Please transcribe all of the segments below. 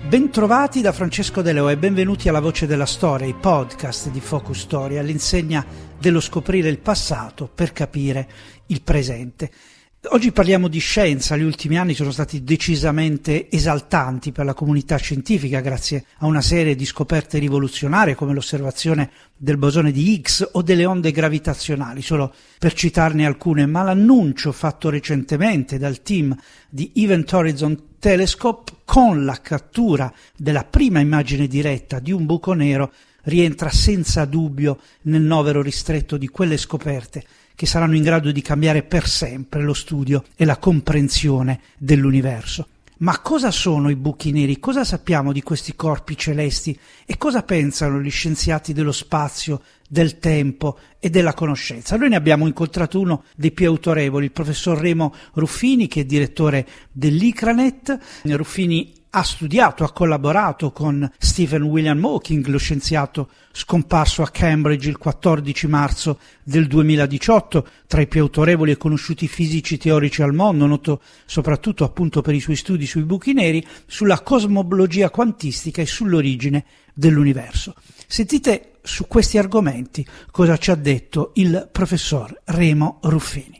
Bentrovati da Francesco De Leo e benvenuti alla Voce della Storia, i podcast di Focus Story, all'insegna dello scoprire il passato per capire il presente. Oggi parliamo di scienza. Gli ultimi anni sono stati decisamente esaltanti per la comunità scientifica grazie a una serie di scoperte rivoluzionarie come l'osservazione del bosone di Higgs o delle onde gravitazionali, solo per citarne alcune, ma l'annuncio fatto recentemente dal team di Event Horizon Telescope con la cattura della prima immagine diretta di un buco nero rientra senza dubbio nel novero ristretto di quelle scoperte che saranno in grado di cambiare per sempre lo studio e la comprensione dell'universo. Ma cosa sono i buchi neri? Cosa sappiamo di questi corpi celesti? E cosa pensano gli scienziati dello spazio, del tempo e della conoscenza? Noi ne abbiamo incontrato uno dei più autorevoli, il professor Remo Ruffini, che è direttore dell'ICRANET. Ruffini ha studiato, ha collaborato con Stephen William Hawking, lo scienziato scomparso a Cambridge il 14 marzo del 2018, tra i più autorevoli e conosciuti fisici teorici al mondo, noto soprattutto appunto per i suoi studi sui buchi neri, sulla cosmologia quantistica e sull'origine dell'universo. Sentite su questi argomenti cosa ci ha detto il professor Remo Ruffini.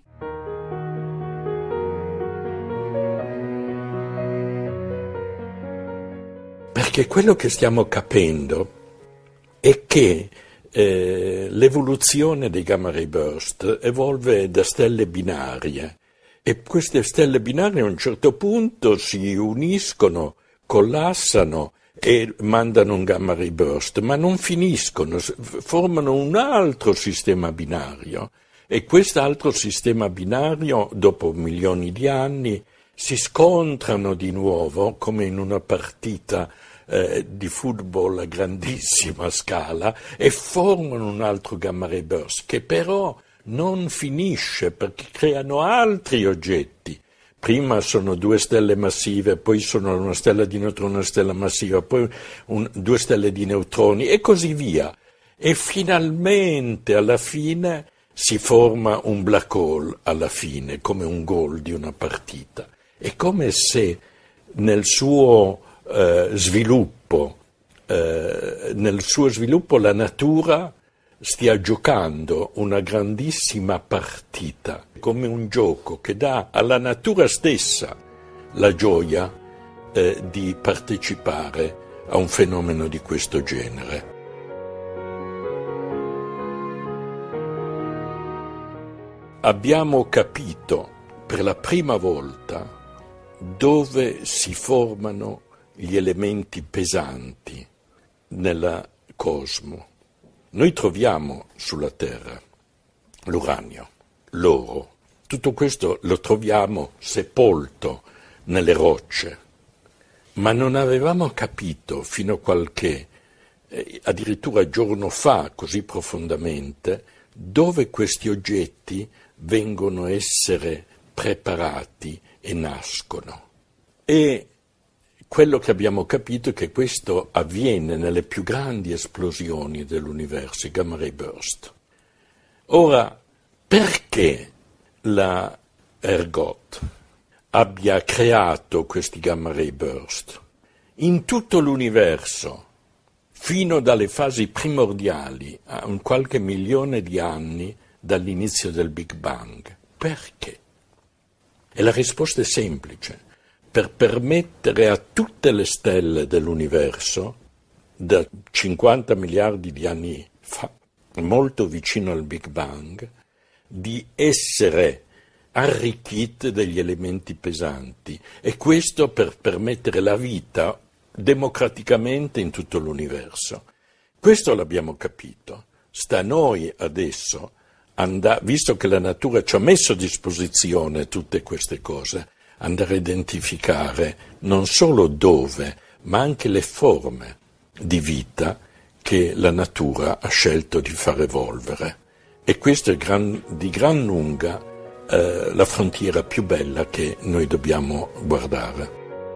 Perché quello che stiamo capendo è che l'evoluzione dei gamma ray burst evolve da stelle binarie e queste stelle binarie a un certo punto si uniscono, collassano e mandano un gamma ray burst, ma non finiscono, formano un altro sistema binario e quest'altro sistema binario dopo milioni di anni si scontrano di nuovo come in una partita di football a grandissima scala e formano un altro gamma ray burst che però non finisce perché creano altri oggetti. Prima sono due stelle massive, poi sono una stella di neutroni, una stella massiva, poi due stelle di neutroni e così via. E finalmente alla fine si forma un black hole alla fine, come un gol di una partita. È come se nel suo sviluppo la natura stia giocando una grandissima partita, come un gioco che dà alla natura stessa la gioia di partecipare a un fenomeno di questo genere. Abbiamo capito per la prima volta dove si formano gli elementi pesanti nel cosmo. Noi troviamo sulla Terra l'uranio, l'oro, tutto questo lo troviamo sepolto nelle rocce, ma non avevamo capito fino a qualche, addirittura giorno fa, così profondamente, dove questi oggetti vengono a essere preparati e nascono. E quello che abbiamo capito è che questo avviene nelle più grandi esplosioni dell'universo, i gamma ray burst. Ora, perché la ERGOT abbia creato questi gamma ray burst in tutto l'universo, fino dalle fasi primordiali, a un qualche milione di anni dall'inizio del Big Bang? Perché? E la risposta è semplice. Per permettere a tutte le stelle dell'universo, da 50 miliardi di anni fa, molto vicino al Big Bang, di essere arricchite degli elementi pesanti, e questo per permettere la vita democraticamente in tutto l'universo. Questo l'abbiamo capito. Sta a noi adesso, visto che la natura ci ha messo a disposizione tutte queste cose, andare a identificare non solo dove, ma anche le forme di vita che la natura ha scelto di far evolvere. E questo è di gran lunga la frontiera più bella che noi dobbiamo guardare.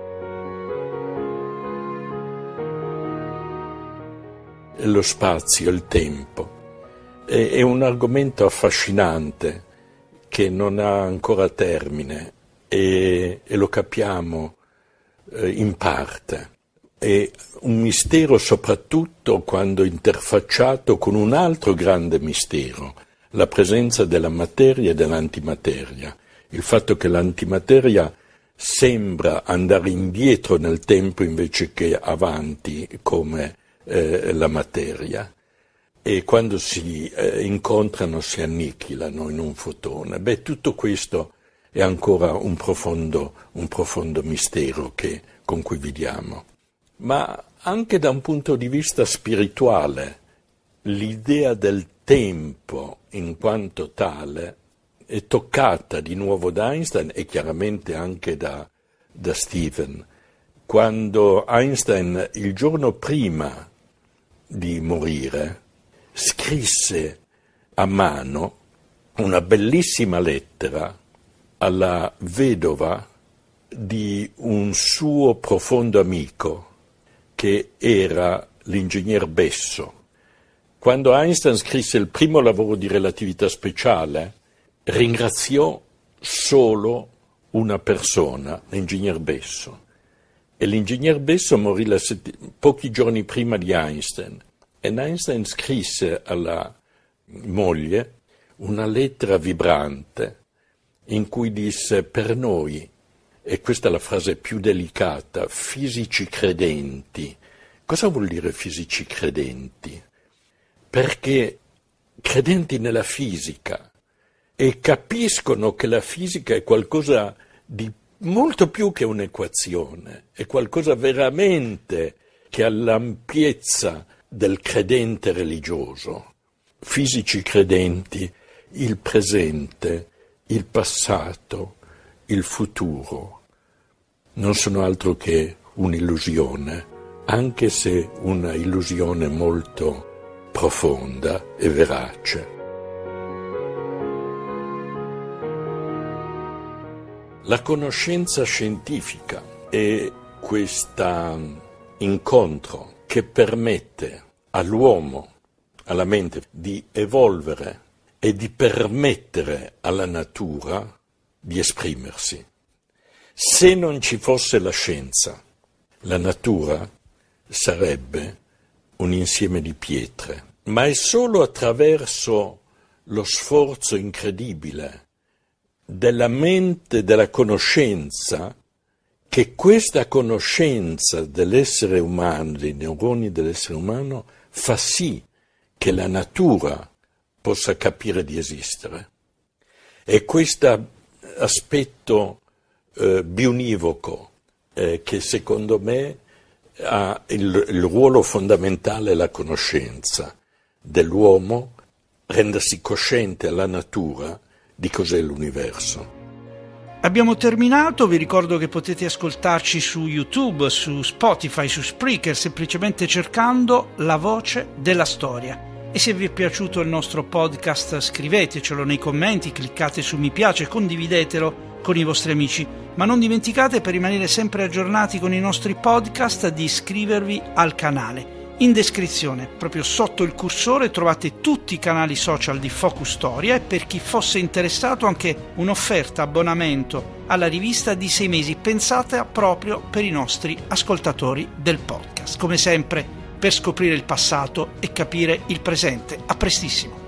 Lo spazio, il tempo, è un argomento affascinante che non ha ancora termine e lo capiamo in parte. è un mistero soprattutto quando interfacciato con un altro grande mistero, la presenza della materia e dell'antimateria. Il fatto che l'antimateria sembra andare indietro nel tempo invece che avanti come la materia, e quando si incontrano si annichilano in un fotone. Tutto questo è ancora un profondo mistero con cui viviamo. Ma anche da un punto di vista spirituale, l'idea del tempo in quanto tale è toccata di nuovo da Einstein e chiaramente anche da Stephen. Quando Einstein, il giorno prima di morire, scrisse a mano una bellissima lettera alla vedova di un suo profondo amico, che era l'ingegner Besso. Quando Einstein scrisse il primo lavoro di relatività speciale, ringraziò solo una persona, l'ingegner Besso. E l'ingegner Besso morì pochi giorni prima di Einstein. E Einstein scrisse alla moglie una lettera vibrante in cui disse: per noi, e questa è la frase più delicata, fisici credenti. Cosa vuol dire fisici credenti? Perché credenti nella fisica e capiscono che la fisica è qualcosa di molto più che un'equazione, è qualcosa veramente che ha l'ampiezza del credente religioso. Fisici credenti, il presente, il passato, il futuro non sono altro che un'illusione, anche se una illusione molto profonda e verace. La conoscenza scientifica è questo incontro che permette all'uomo, alla mente, di evolvere e di permettere alla natura di esprimersi. Se non ci fosse la scienza, la natura sarebbe un insieme di pietre, ma è solo attraverso lo sforzo incredibile della mente, della conoscenza, che questa conoscenza dell'essere umano, dei neuroni dell'essere umano, fa sì che la natura possa capire di esistere. E questo aspetto bionivoco che secondo me ha il ruolo fondamentale, la conoscenza dell'uomo, rendersi cosciente alla natura di cos'è l'universo. Abbiamo terminato, vi ricordo che potete ascoltarci su YouTube, su Spotify, su Spreaker, semplicemente cercando La Voce della Storia. E se vi è piaciuto il nostro podcast scrivetecelo nei commenti, cliccate su mi piace, condividetelo con i vostri amici, ma non dimenticate, per rimanere sempre aggiornati con i nostri podcast, di iscrivervi al canale. In descrizione, proprio sotto il cursore, trovate tutti i canali social di Focus Storia e, per chi fosse interessato, anche un'offerta abbonamento alla rivista di 6 mesi pensata proprio per i nostri ascoltatori del podcast. Come sempre, per scoprire il passato e capire il presente. A prestissimo!